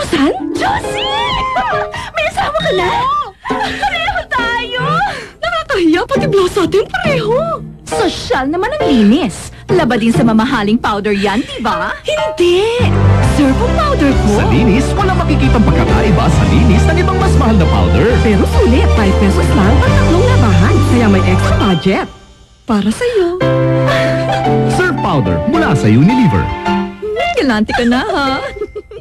Susan? Josie! May asawa ka na? Pareho tayo! Nakakahiya, pati blouse natin pareho. Sosyal naman ang linis. Laba din sa mamahaling powder yan, di ba? Hindi! Servo powder ko. Sa linis, wala makikitang pagkakaiba sa linis ng ibang mas mahal na powder. Pero sulit, 5 pesos lang pag tatlong labahan. Kaya may extra budget. Para sa'yo. Surf powder mula sa Unilever. Galante ka na, ha?